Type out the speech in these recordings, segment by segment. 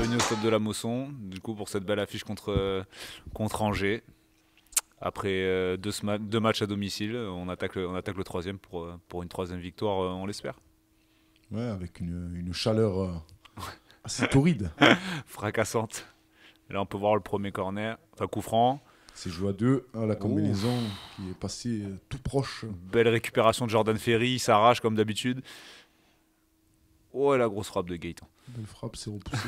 gagné au stade de la Mosson, du coup, pour cette belle affiche contre Angers. Après deux matchs à domicile, on attaque le troisième pour une troisième victoire, on l'espère. Ouais, avec une chaleur assez torride. Fracassante. Là, on peut voir le premier corner, enfin coup franc. C'est joué à 2, la combinaison qui est passée tout proche. Belle récupération de Jordan Ferry, il s'arrache comme d'habitude. Oh, et la grosse frappe de Gaëtan. Belle frappe, c'est repoussé.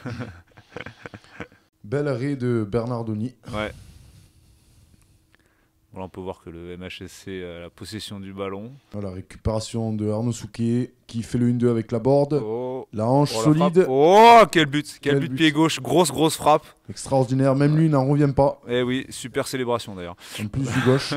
Bel arrêt de Bernardoni. Ouais. Voilà, on peut voir que le MHSC a la possession du ballon. La récupération de Arnaud Souquet qui fait le 1-2 avec la board. Oh. La hanche Oh, solide. Oh, quel but! Quel but pied gauche. Grosse frappe. Extraordinaire. Même lui n'en revient pas. Eh oui, super célébration d'ailleurs. En plus du gauche.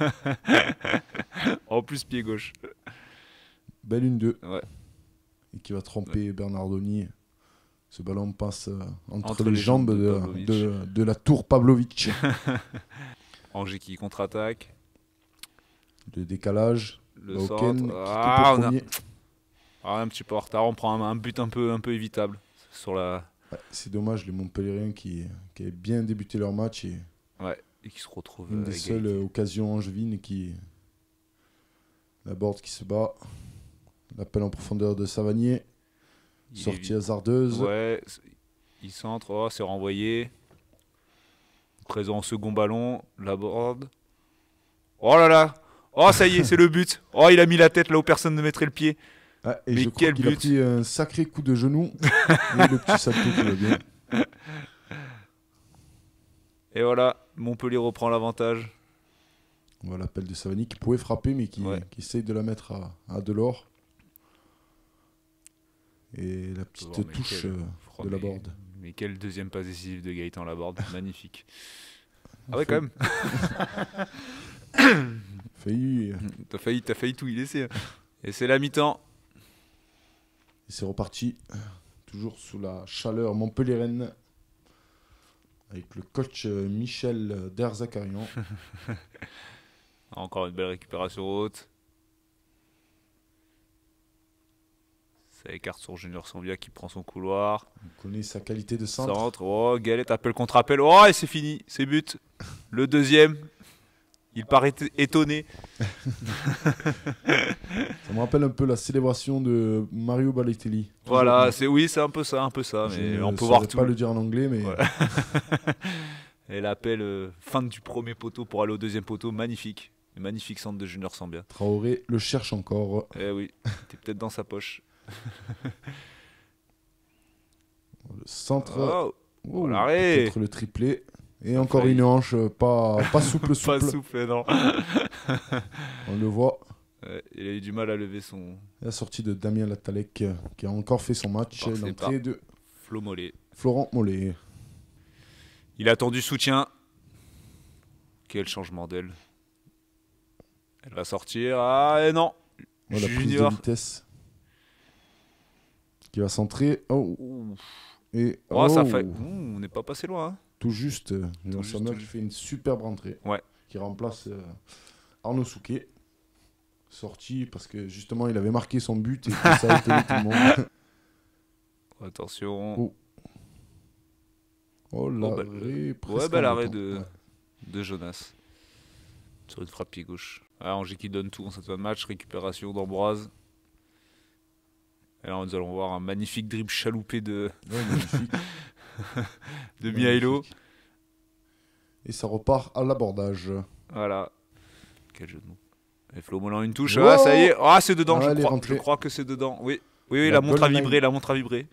En plus, pied gauche. Belle 1-2. Ouais. Et qui va tromper Bernardoni. Ce ballon passe entre les jambes de la tour Pavlovic. Angers qui contre-attaque. Le décalage. Le Oken, centre. Un petit peu en retard. On prend un but un peu évitable. Sur la... Ouais, c'est dommage, les Montpellierens qui avaient bien débuté leur match. Et qui se retrouvent. Une des seules occasions angevines qui... La board qui se bat. L'appel en profondeur de Savanier. Sortie hasardeuse. Ouais, il centre. Oh, c'est renvoyé. Présent au second ballon. La board. Oh là là. Oh, ça y est, c'est le but. Oh, il a mis la tête là où personne ne mettrait le pied. Ah, et mais je crois qu'il a pris un sacré coup de genou. Et le petit salto qui va bien. Et voilà, Montpellier reprend l'avantage. On voit l'appel de Savani qui pouvait frapper, mais qui essaye de la mettre à Delors. Et la petite touche de la board. Mais quelle deuxième passe décisive de Gaëtan Laborde. Magnifique. Ah ouais, quand même. T'as failli tout y laisser. Et c'est la mi-temps. Et c'est reparti. Toujours sous la chaleur montpelliéraine. Avec le coach Michel Derzakarian. Encore une belle récupération haute. Ça écarte sur Junior Sambia qui prend son couloir. On connaît sa qualité de centre. Oh, Galette appelle contre appel. Oh, et c'est fini. C'est but. Le deuxième. Il paraît étonné. Ça me rappelle un peu la célébration de Mario Balotelli. Voilà, c'est un peu ça. Mais on peut voir tout. Pas le dire en anglais, mais. Ouais. Et l'appel fin du premier poteau pour aller au deuxième poteau, magnifique. Magnifique centre de Junior Sambia. Traoré le cherche encore. Eh oui, t'es peut-être dans sa poche. Le centre. L'arrêt. Peut-être le triplé. Et encore une hanche, pas souple. Pas souple, non. On le voit. Il a eu du mal à lever son... La sortie de Damien Latalec qui a encore fait son match. L'entrée de Florent Mollet. Il a attendu soutien. Quel changement d'aile. Elle va sortir. Ah, et non. La prise de vitesse. Qui va centrer. Et ça fait... on n'est pas passé loin. Hein. Tout juste. Jean Samuel fait une superbe rentrée. Ouais. Qui remplace Arnaud Souquet. Sorti parce que justement il avait marqué son but et que ça a étonné tout le monde. Attention. L'arrêt. Bel arrêt de Jonas. Sur une frappe pied gauche. Angers qui donne tout en cette fin de match. Récupération d'Ambroise. Et là, nous allons voir un magnifique dribble chaloupé de Mihailo. Et ça repart à l'abordage. Voilà. Quel jeu de mots. Et Flo Molin une touche. Ah, ça y est. Ah, c'est dedans, je crois que c'est dedans. Oui, la montre a vibré,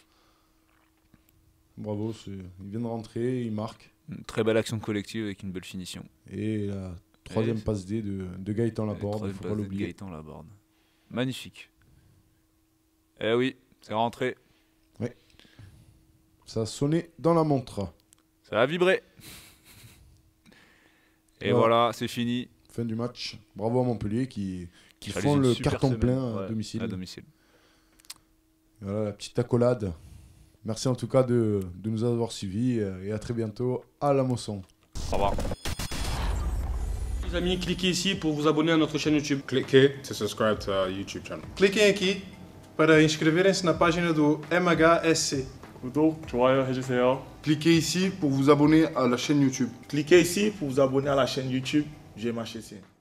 Bravo, il vient de rentrer, il marque. Une très belle action collective avec une belle finition. Et la troisième passe D de Gaëtan Laborde, il ne faut pas l'oublier. Gaëtan Laborde. Magnifique. Eh oui, c'est rentré. Oui. Ça a sonné dans la montre. Ça a vibré. Et voilà, c'est fini. Fin du match. Bravo à Montpellier qui font le carton plein à domicile. Voilà la petite accolade. Merci en tout cas de nous avoir suivis et à très bientôt à la Mosson. Au revoir. Les amis, cliquez ici pour vous abonner à notre chaîne YouTube. Cliquez to subscribe to our YouTube channel. Cliquem aqui para inscreverem-se na página do MHSC. 구독, 좋아요 해주세요. Cliquez ici pour vous abonner à la chaîne YouTube. Cliquez ici pour vous abonner à la chaîne YouTube GMHC.